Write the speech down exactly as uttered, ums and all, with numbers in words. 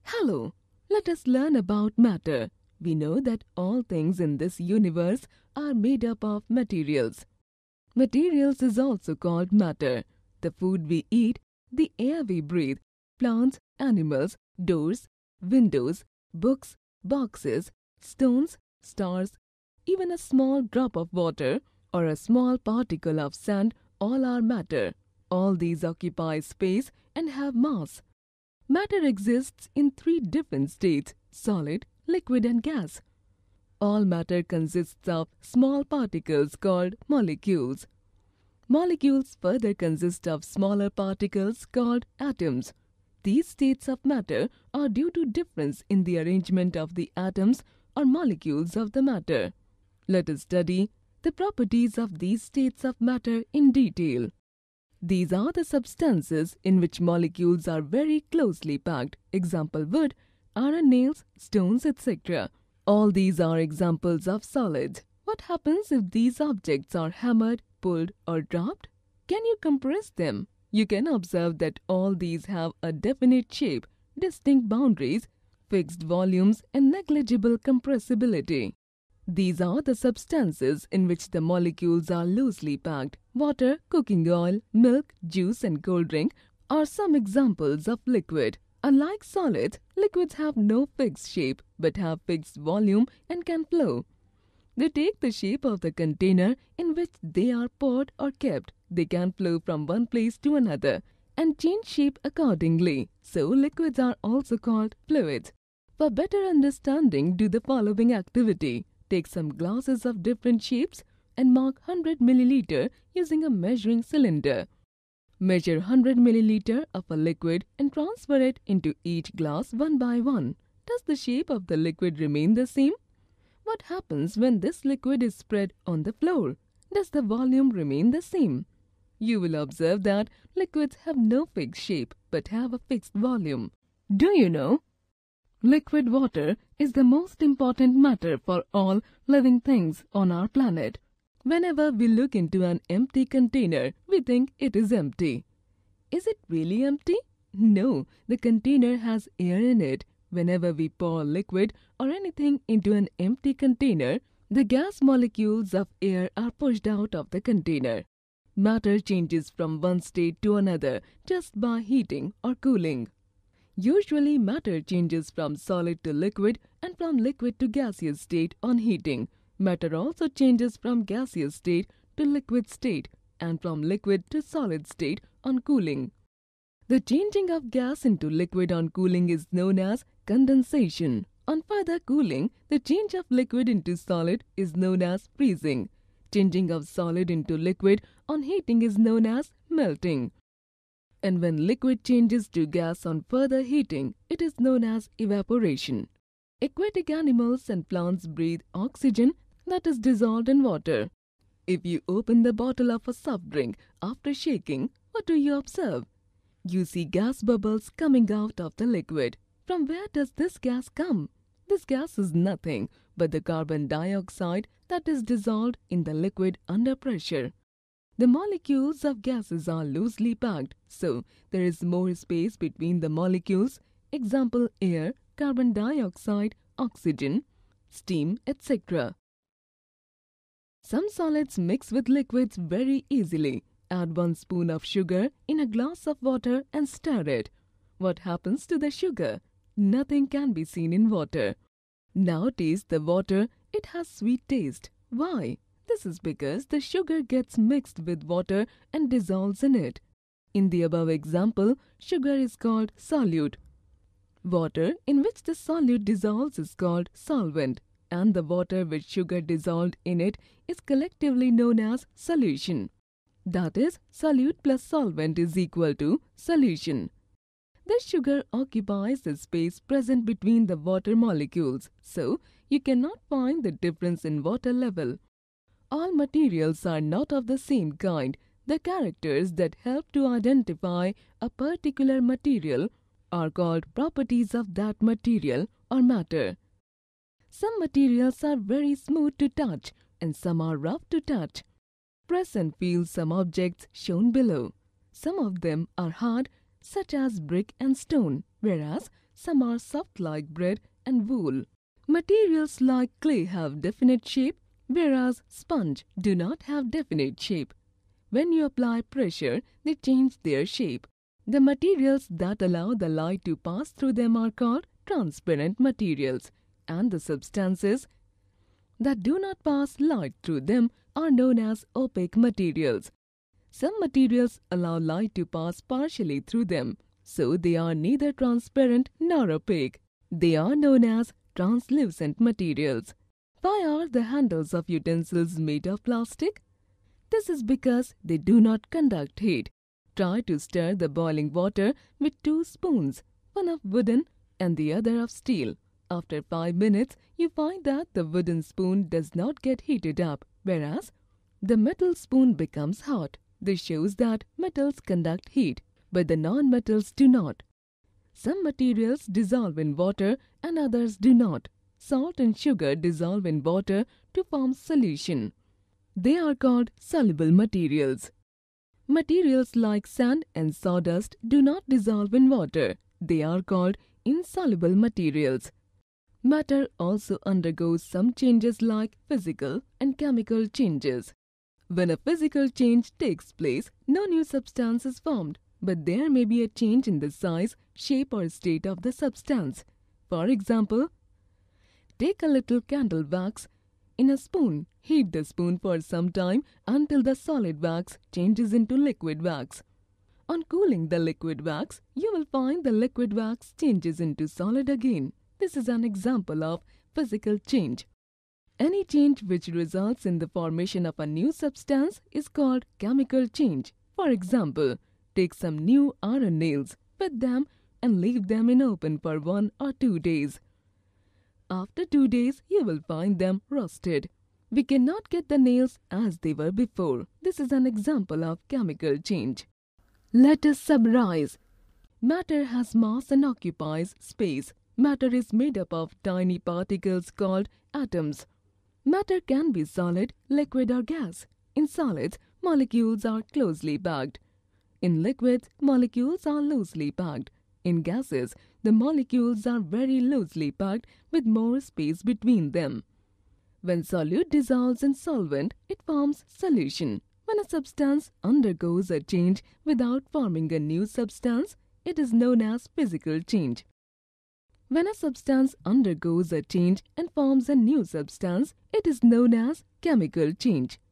Hello, let us learn about matter. We know that all things in this universe are made up of materials. Materials is also called matter. The food we eat, the air we breathe, plants, animals, doors, windows, books, boxes, stones, stars, even a small drop of water or a small particle of sand, all are matter. All these occupy space and have mass. Matter exists in three different states: solid, liquid and gas. All matter consists of small particles called molecules. Molecules further consist of smaller particles called atoms. These states of matter are due to difference in the arrangement of the atoms or molecules of the matter. Let us study the properties of these states of matter in detail. These are the substances in which molecules are very closely packed. Example: wood, iron nails, stones, et cetera. All these are examples of solids. What happens if these objects are hammered, pulled, or dropped? Can you compress them? You can observe that all these have a definite shape, distinct boundaries, fixed volumes, and negligible compressibility. These are the substances in which the molecules are loosely packed. Water, cooking oil, milk, juice, and cold drink are some examples of liquid. Unlike solids, liquids have no fixed shape but have fixed volume and can flow. They take the shape of the container in which they are poured or kept. They can flow from one place to another and change shape accordingly. So, liquids are also called fluids. For better understanding, do the following activity. Take some glasses of different shapes and mark one hundred milliliter using a measuring cylinder. Measure one hundred milliliter of a liquid and transfer it into each glass one by one. Does the shape of the liquid remain the same? What happens when this liquid is spread on the floor? Does the volume remain the same? You will observe that liquids have no fixed shape but have a fixed volume. Do you know? Liquid water is the most important matter for all living things on our planet. Whenever we look into an empty container, we think it is empty. Is it really empty? No, the container has air in it. Whenever we pour liquid or anything into an empty container, the gas molecules of air are pushed out of the container. Matter changes from one state to another just by heating or cooling. Usually, matter changes from solid to liquid and from liquid to gaseous state on heating. Matter also changes from gaseous state to liquid state and from liquid to solid state on cooling. The changing of gas into liquid on cooling is known as condensation. On further cooling, the change of liquid into solid is known as freezing. Changing of solid into liquid on heating is known as melting. And when liquid changes to gas on further heating, it is known as evaporation. Aquatic animals and plants breathe oxygen that is dissolved in water. If you open the bottle of a soft drink after shaking, what do you observe? You see gas bubbles coming out of the liquid. From where does this gas come? This gas is nothing but the carbon dioxide that is dissolved in the liquid under pressure. The molecules of gases are loosely packed, so there is more space between the molecules. Example: air, carbon dioxide, oxygen, steam, et cetera. Some solids mix with liquids very easily. Add one spoon of sugar in a glass of water and stir it. What happens to the sugar? Nothing can be seen in water. Now taste the water. It has sweet taste. Why? This is because the sugar gets mixed with water and dissolves in it. In the above example, sugar is called solute. Water in which the solute dissolves is called solvent, and the water with sugar dissolved in it is collectively known as solution. That is, solute plus solvent is equal to solution. This sugar occupies the space present between the water molecules, so you cannot find the difference in water level. All materials are not of the same kind. The characters that help to identify a particular material are called properties of that material or matter. Some materials are very smooth to touch and some are rough to touch. Press and feel some objects shown below. Some of them are hard, such as brick and stone, whereas some are soft like bread and wool. Materials like clay have definite shape, whereas sponge do not have definite shape. When you apply pressure, they change their shape. The materials that allow the light to pass through them are called transparent materials, and the substances that do not pass light through them are known as opaque materials. Some materials allow light to pass partially through them, so they are neither transparent nor opaque. They are known as translucent materials. Why are the handles of utensils made of plastic? This is because they do not conduct heat. Try to stir the boiling water with two spoons, one of wooden and the other of steel. After five minutes, you find that the wooden spoon does not get heated up, whereas the metal spoon becomes hot. This shows that metals conduct heat, but the non-metals do not. Some materials dissolve in water and others do not. Salt and sugar dissolve in water to form solution. They are called soluble materials. Materials like sand and sawdust do not dissolve in water. They are called insoluble materials. Matter also undergoes some changes like physical and chemical changes. When a physical change takes place, no new substance is formed, but there may be a change in the size, shape or state of the substance. For example, take a little candle wax in a spoon. Heat the spoon for some time until the solid wax changes into liquid wax. On cooling the liquid wax, you will find the liquid wax changes into solid again. This is an example of physical change. Any change which results in the formation of a new substance is called chemical change. For example, take some new iron nails, wet them and leave them in open for one or two days. After two days, you will find them rusted. We cannot get the nails as they were before. This is an example of chemical change. Let us summarize. Matter has mass and occupies space. Matter is made up of tiny particles called atoms. Matter can be solid, liquid or gas. In solids, molecules are closely packed. In liquids, molecules are loosely packed. In gases, the molecules are very loosely packed with more space between them. When solute dissolves in solvent, it forms solution. When a substance undergoes a change without forming a new substance, it is known as physical change. When a substance undergoes a change and forms a new substance, it is known as chemical change.